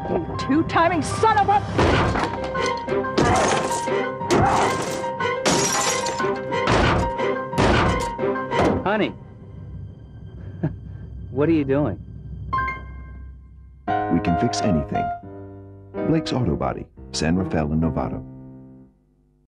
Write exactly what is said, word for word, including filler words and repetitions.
You two-timing son of a... Honey, what are you doing? We can fix anything. Blake's Auto Body, San Rafael and Novato.